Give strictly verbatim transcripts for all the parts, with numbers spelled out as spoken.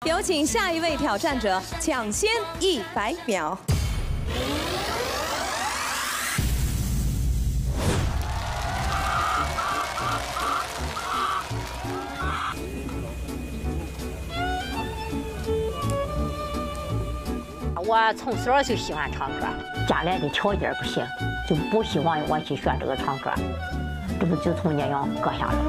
有请下一位挑战者抢先一百秒。 我从小就喜欢唱歌，家里的条件不行，就不希望我去学这个唱歌，这不就从那样歌下来。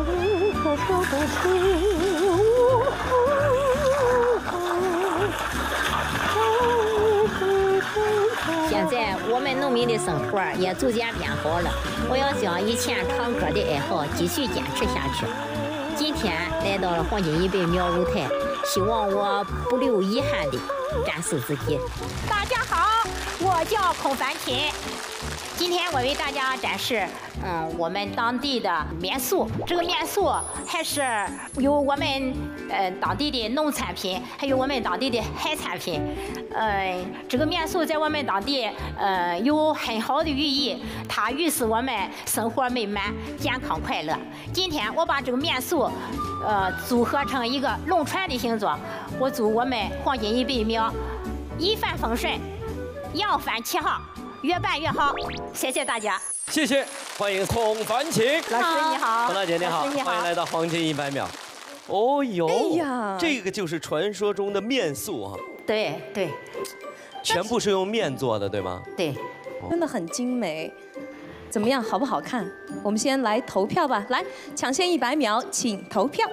现在我们农民的生活也逐渐变好了，我要将以前唱歌的爱好继续坚持下去。今天来到了黄金一百秒舞台，希望我不留遗憾的 展示自己。大家好，我叫孔凡琴。今天我为大家展示，嗯，我们当地的面塑。这个面塑还是有我们呃当地的农产品，还有我们当地的海产品。呃，这个面塑在我们当地呃有很好的寓意，它预示我们生活美满、健康快乐。今天我把这个面塑 呃，组合成一个龙船的形状。我祝我们黄金一百秒一帆风顺，扬帆起航，越办越好。谢谢大家， 谢谢，欢迎孔凡琴老师你好， 孔大姐你好， 你好欢迎来到黄金一百秒。哦呦， 哎呀， 这个就是传说中的面塑啊， 对对， 全部是用面做的，对吗？ 对， 真的很精美。 怎么样，好不好看？我们先来投票吧。来，抢先一百秒，请投票。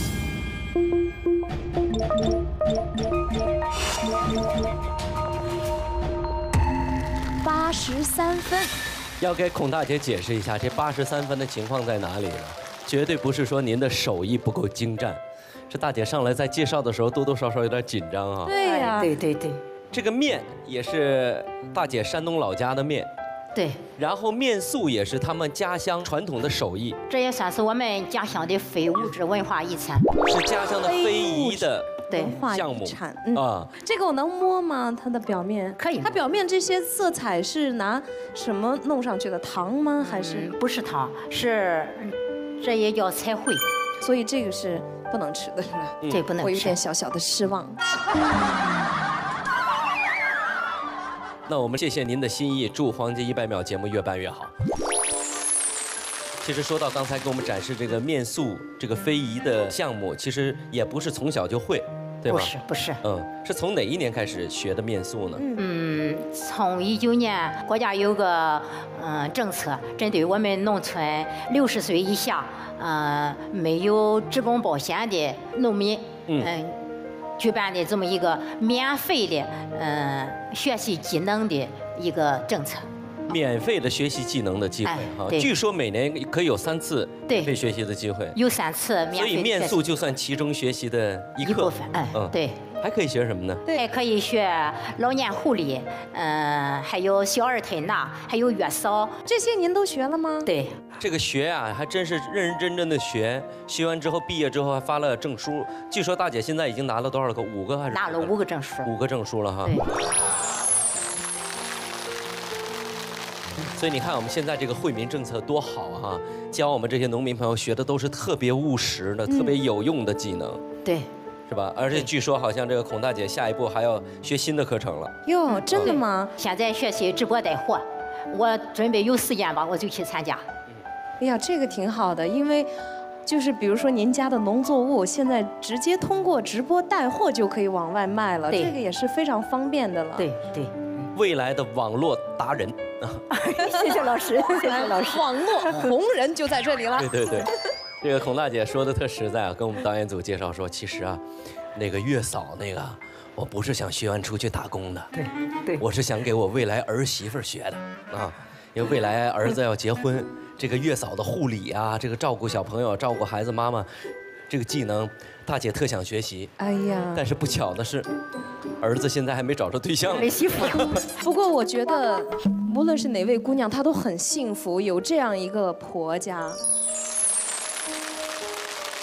八十三分。 要给孔大姐解释一下，这八十三分的情况在哪里了？绝对不是说您的手艺不够精湛，这大姐上来在介绍的时候多多少少有点紧张啊。 对呀、 对对对这个面也是大姐山东老家的面。 对， 然后面塑也是他们家乡传统的手艺， 这也算是我们家乡的非物质文化遗产， 是家乡的非遗的对文化项目遗产。嗯啊。 这个我能摸吗？它的表面可以摸它表面这些色彩是拿什么弄上去的？糖吗？还是？ 嗯不是糖，是这也叫彩绘， 所以这个是不能吃的，是吧？ 这不能我有点吃。 小小的失望。 那我们谢谢您的心意，祝黄金一百秒节目越办越好。其实说到刚才给我们展示这个面塑这个非遗的项目，其实也不是从小就会，对吧？ 不是不是， 嗯，是从哪一年开始学的面塑呢？ 嗯，从一九年国家有个嗯政策，针对我们农村六十岁以下，呃没有职工保险的农民， 嗯嗯、举办的这么一个免费的嗯、呃、学习技能的一个政策。 免费的学习技能的机会哎哈， 对据说每年可以有三次对免费学习的机会， 有三次免所以费的学习面塑就算其中学习的一课一部分，哎，对。 还可以学什么呢？ 还可以学老年护理，嗯、还有小儿推拿，还有月嫂。 这些您都学了吗？ 对， 这个学啊，还真是认认真真的学。学完之后，毕业之后还发了证书。据说大姐现在已经拿了多少个？五个还是？ 拿了五个证书。 五个证书了哈。 对。 所以你看，我们现在这个惠民政策多好哈，教我们这些农民朋友学的都是特别务实的、 嗯、 特别有用的技能。 对。 是吧？而且据说好像这个孔大姐下一步还要学新的课程了。 哟，真的吗？ 现在学习直播带货，我准备有时间吧，我就去参加。 哎呀，这个挺好的，因为就是比如说您家的农作物，现在直接通过直播带货就可以往外卖了，这个也是非常方便的了。 对对。 未来的网络达人啊！谢谢老师，谢谢老师。 网络红人就在这里了。 对对对。这个孔大姐说的特实在啊，跟我们导演组介绍说，其实啊，那个月嫂那个，我不是想学完出去打工的， 对对， 我是想给我未来儿媳妇学的啊，因为未来儿子要结婚，这个月嫂的护理啊，这个照顾小朋友、照顾孩子妈妈，这个技能，大姐特想学习。 哎呀， 但是不巧的是，儿子现在还没找着对象， 没媳妇。 不过我觉得，无论是哪位姑娘，她都很幸福，有这样一个婆家。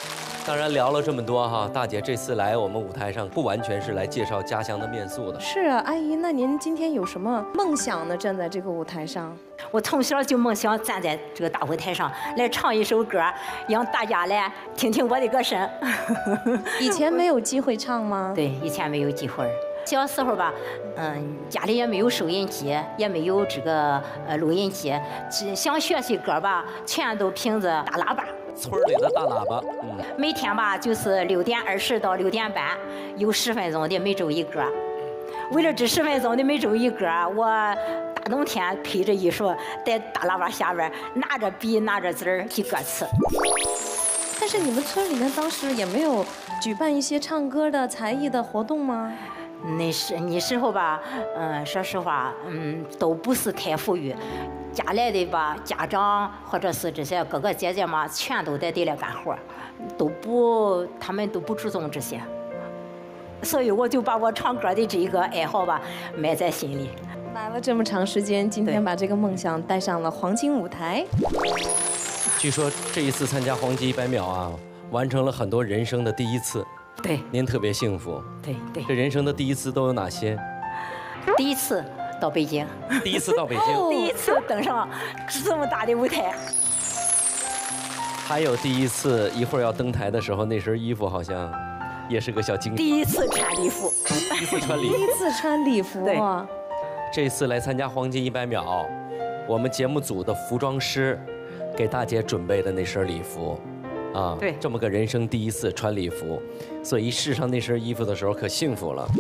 当然聊了这么多哈，大姐这次来我们舞台上不完全是来介绍家乡的面塑的。 是啊，阿姨，那您今天有什么梦想呢？站在这个舞台上， 我从小就梦想站在这个大舞台上来唱一首歌，让大家来听听我的歌声。 以前没有机会唱吗？ 对，以前没有机会。小时候吧，嗯，家里也没有收音机，也没有这个呃录音机，只想学习歌吧，全都凭着大喇叭。 村里的大喇叭，嗯， 每天吧就是六点二十到六点半，有十分钟的每周一歌。为了这十分钟的每周一歌，我大冬天披着衣服，在大喇叭下边拿着笔拿着字儿记歌词。 但是你们村里面当时也没有举办一些唱歌的才艺的活动吗？ 那时那时候吧，嗯，说实话，嗯，都不是太富裕，家来的吧，家长或者是这些哥哥姐姐嘛，全都在地里干活，都不，他们都不注重这些，所以我就把我唱歌的这个爱好吧埋在心里。 来了这么长时间，今天把这个梦想带上了黄金舞台。 据说这一次参加黄金一百秒啊，完成了很多人生的第一次。 对， 您特别幸福。 对对。 这人生的第一次都有哪些？ 第一次到北京。 第一次到北京。 第一次登上这么大的舞台。 还有第一次一会儿要登台的时候，那身衣服好像也是个小惊喜。 第一次穿礼服。 第一次穿礼服。 第一次穿礼服。 对。 这次来参加黄金一百秒，我们节目组的服装师给大姐准备的那身礼服。啊， 对， 这么个人生第一次穿礼服，所以一试上那身衣服的时候可幸福了。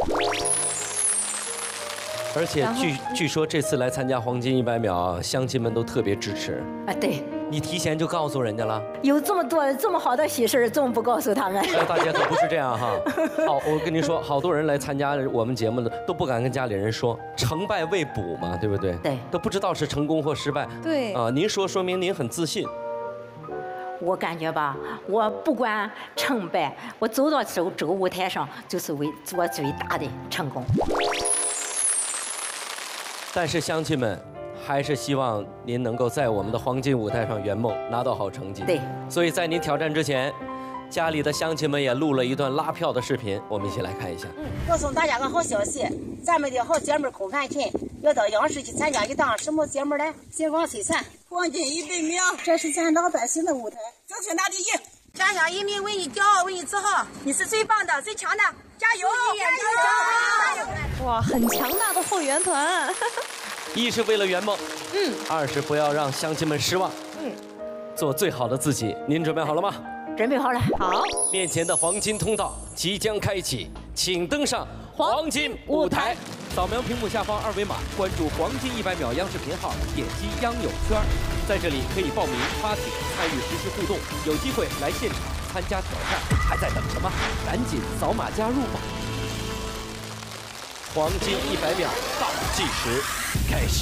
而且据据说这次来参加黄金一百秒，乡亲们都特别支持。 啊，对。 你提前就告诉人家了？ 有这么多这么好的喜事，怎么不告诉他们？ 大家可不是这样哈。好，我跟您说，好多人来参加我们节目的都不敢跟家里人说，成败未卜嘛，对不对？ 对。 都不知道是成功或失败。 对。 啊，您说说明您很自信。 我感觉吧，我不管成败，我走到这这个舞台上，就是为做最大的成功。 但是乡亲们，还是希望您能够在我们的黄金舞台上圆梦，拿到好成绩。 对。 所以在您挑战之前，家里的乡亲们也录了一段拉票的视频，我们一起来看一下。 嗯，告诉大家个好消息，咱们的好姐妹空盘群要到央视去参加一档什么节目呢？星光璀璨。黄金一百秒，这是咱老百姓的舞台，争取拿第一。家乡人民为你骄傲，为你自豪，你是最棒的，最强的，加油！加油！加油！ 哇，很强大的后援团。 一是为了圆梦， 嗯； 二是不要让乡亲们失望，嗯；做最好的自己。您准备好了吗？ 准备好了。 好。 面前的黄金通道即将开启，请登上黄金舞台。扫描屏幕下方二维码，关注黄金一百秒央视频号，点击央友圈，在这里可以报名发帖，参与实时互动，有机会来现场参加挑战。还在等什么？赶紧扫码加入吧！黄金一百秒倒计时开始。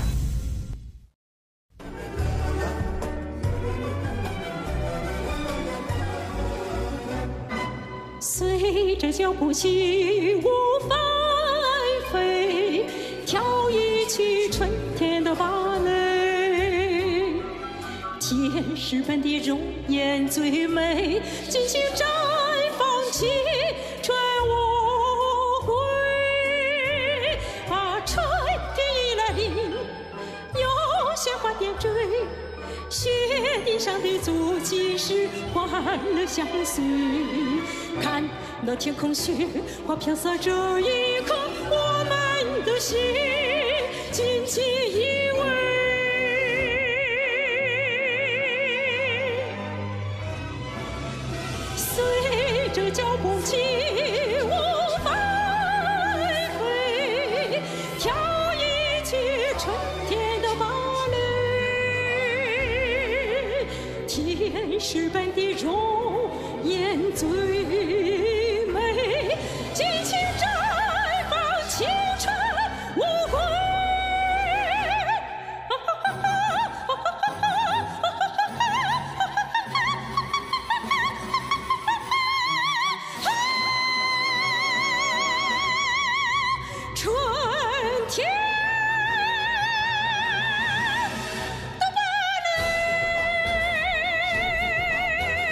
随着脚步起舞翻飞，跳一曲春天的芭蕾。天使般的容颜最美，尽情绽放青春无悔。啊，春天已来临，有鲜花点缀，雪地上的足迹是欢乐相随。看那天空雪花飘洒，这一刻我们的心紧紧依偎。随着脚步起舞翻飞，跳一曲春天的芭蕾。天使般的容颜最美，尽情绽放青春无悔。春天的芭蕾。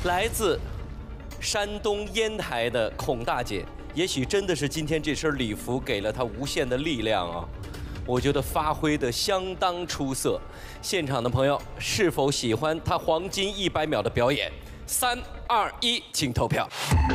来自山东烟台的孔大姐，也许真的是今天这身礼服给了她无限的力量啊！我觉得发挥的相当出色。现场的朋友是否喜欢她黄金一百秒的表演？三二一，请投票。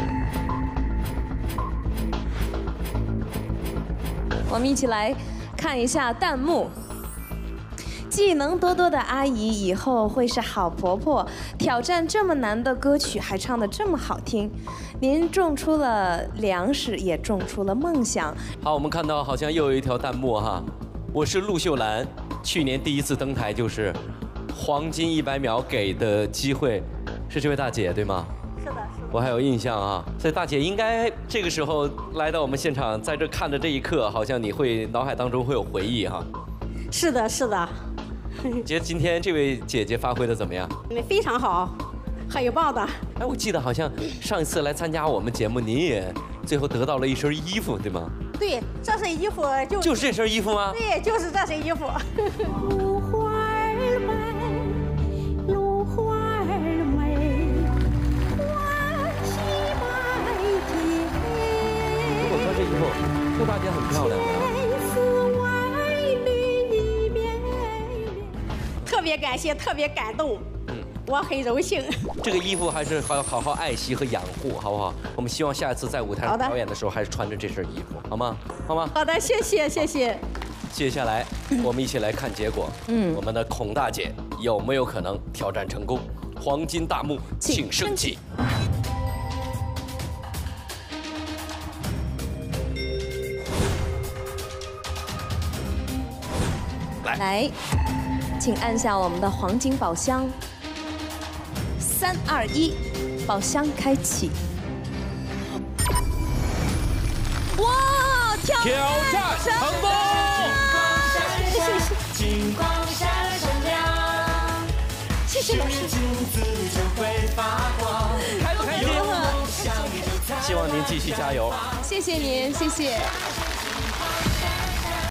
我们一起来看一下弹幕。技能多多的阿姨以后会是好婆婆，挑战这么难的歌曲还唱得这么好听。您种出了粮食，也种出了梦想。 好，我们看到好像又有一条弹幕哈，我是陆秀兰，去年第一次登台就是黄金一百秒给的机会，是这位大姐对吗？ 是的，是的。 我还有印象啊，所以大姐应该这个时候来到我们现场，在这看着这一刻，好像你会脑海当中会有回忆哈。 是的，是的。 觉得今天这位姐姐发挥的怎么样？ 非常好，很棒的。 哎，我记得好像上一次来参加我们节目，您也最后得到了一身衣服，对吗？ 对，这身衣服就就是这身衣服吗？ 对，就是这身衣服。 芦花儿美，芦花儿美，花期满天。 如果穿这衣服，这大姐很漂亮的。 特别感谢，特别感动，嗯，我很荣幸。 这个衣服还是好好好爱惜和养护，好不好？我们希望下一次在舞台上表演的时候，还是穿着这身衣服，好吗？好吗？ 好的，谢谢，谢谢。 接下来，我们一起来看结果。嗯，我们的孔大姐有没有可能挑战成功？黄金大幕，请升起。来。 来。请按下我们的黄金宝箱，三二一，宝箱开启。哇，挑战成功！ 金光闪闪亮， 谢谢老师。 开不开心？希望您继续加油。 谢谢您，谢谢。